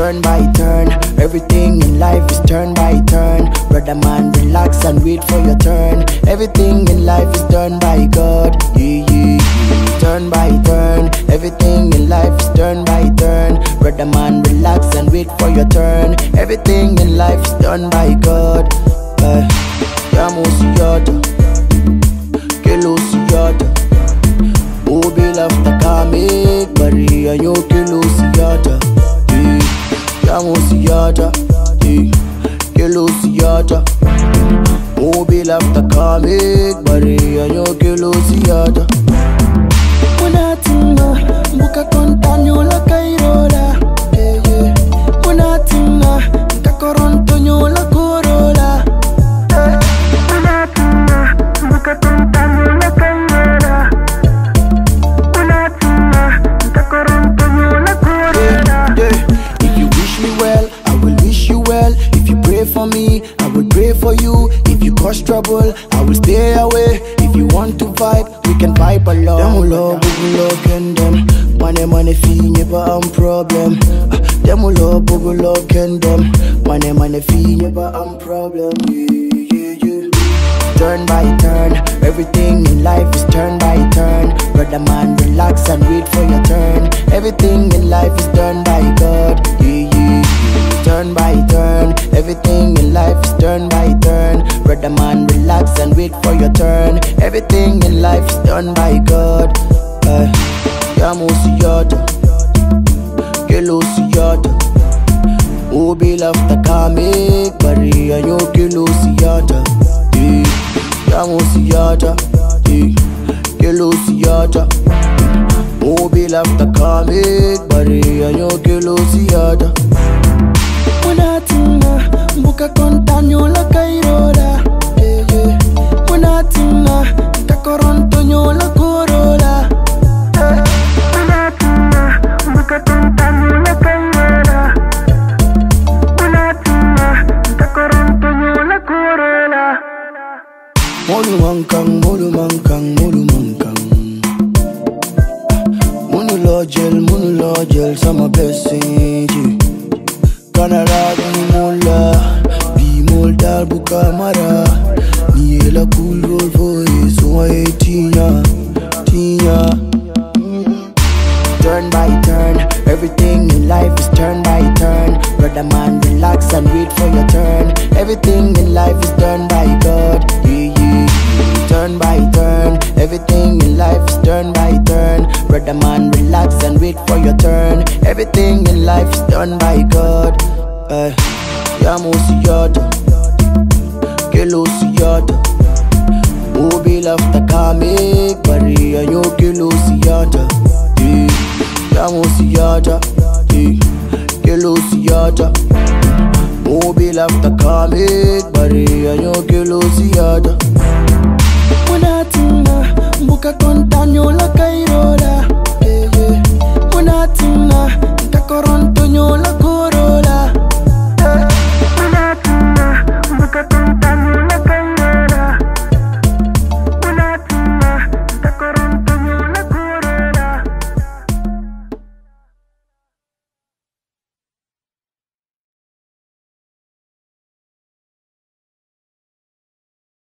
Turn by turn, everything in life is turn by turn. Brother man, relax and wait for your turn. Everything in life is done by God. Yeah, yeah, yeah. Turn by turn, everything in life is turn by turn. Brother man, relax and wait for your turn. Everything in life is done by God. Yamo siyata, kilo siyata. Obi lafta kame, bari ayo kilo siyata. Yamo siyata, kilo siyata. Obi lafta kame, bari ayo kilo siyata. Munatima, buka kontanyo la kairola. Munatima, kakorontonyo la korola. Munatima, buka kontanyo la kairola. Munatima, kakorontonyo la korola. If you wish me well, I will wish you well. If you pray for me, I will pray for you. If you cause trouble, I will stay away. If you want to vibe, we can vibe along. Them love, we love, and them. Money, fee, never am problem. Them love, we love, and them. Money, fee, never am problem. Yeah. Turn by turn, everything in life is turn by turn. Brother man, relax and wait for your turn. Everything in life is done by God. Yeah. Turn by turn, everything in life is turn by turn. Brother man, relax and wait for your turn. Everything in life is done by God. Yamo siyata, kilo siyata. Obi lafta kame, bari ayo kilo siyata. Yamo siyata, kilo siyata. Obi lafta kame, bari ayo kilo siyata. Munatima, buka kontanyo la kairola. Munatima, kakorontonyo la korola. Munatima, buka kontanyo la kairola. Munatima, kakorontonyo la korola. Molu mankang, molu mankang, molu mankang. Munu lojel, sama blessing. Kanara gani mola, bi molda buka mara. Ni la cool roll voice, so I tinya. Turn by turn, everything in life is turn by turn. Brother man, relax and wait for your turn. Everything in life is done by God. Yeah. Turn by turn, everything in life is turn by turn. Brother man, relax and wait for your turn. Everything in life is done by God. Yamo siyata, kilo siyata. Obi lafta kame, bari ayo kilo siyata. Yamo siyata, kilo siyata. Obi lafta kame, bari ayo kilo siyata. Munatima, buka kontanyo la kairola. Munatima, kakorontonyo la korola. Munatima, buka kontanyo